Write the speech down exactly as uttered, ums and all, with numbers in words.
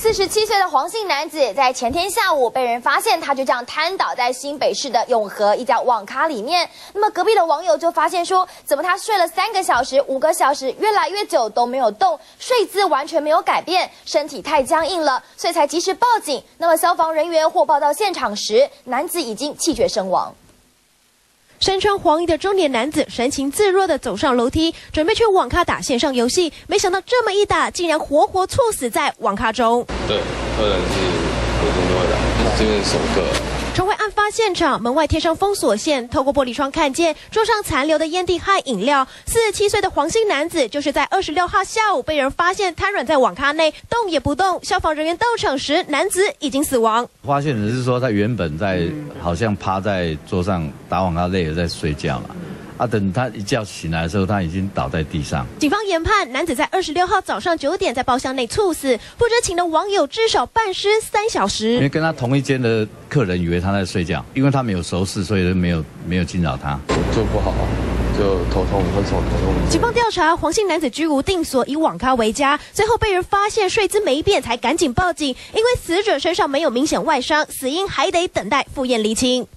四十七岁的黄姓男子在前天下午被人发现，他就这样瘫倒在新北市的永和一家网咖里面。那么隔壁的网友就发现说，怎么他睡了三个小时、五个小时，越来越久都没有动，睡姿完全没有改变，身体太僵硬了，所以才及时报警。那么消防人员获报到现场时，男子已经气绝身亡。 身穿黄衣的中年男子神情自若地走上楼梯，准备去网咖打线上游戏，没想到这么一打，竟然活活猝死在网咖中。对，客人是隔天就会来，今天首个。重回案发现场，门外贴上封锁线，透过玻璃窗看见桌上残留的烟蒂和饮料。四十七岁的黄姓男子就是在二十六号下午被人发现瘫软在网咖内，动也不动。消防人员到场时，男子已经死亡。 发现的是说他原本在好像趴在桌上打网咖，累了在睡觉嘛。 啊！等他一觉醒来的时候，他已经倒在地上。 警方研判，男子在二十六号早上九点在包厢内猝死，不知情的网友至少半尸三小时。 因为跟他同一间的客人以为他在睡觉，因为他没有熟识，所以没有没有惊扰他。 就不好，就头痛，会从头痛。 警方调查，黄姓男子居无定所，以网咖为家，最后被人发现睡姿没变，才赶紧报警。因为死者身上没有明显外伤，死因还得等待复验厘清。